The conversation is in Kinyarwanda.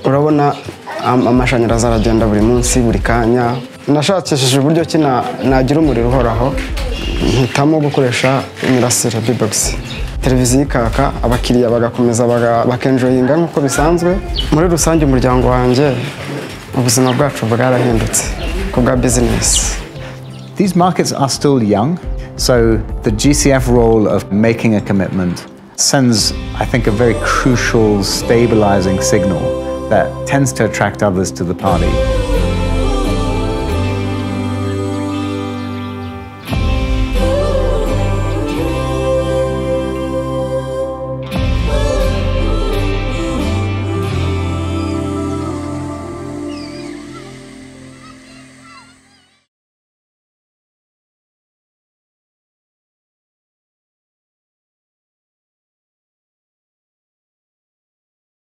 urabona amashanyarazi aragenda buri munsi buri kanya. Nashakishije uburyo ki nagira umuriro uhoraho, mpitamo gukoresha imirasire bbox. Televiziyo ikaka, abakiriya bagakomeza bakenjoyinga nk'uko bisanzwe. Muri rusange umuryango wanjye ubuzima bwacu bwarahindutse kubwa business. These markets are still young, so the GCF role of making a commitment sends, I think, a very crucial stabilizing signal that tends to attract others to the party.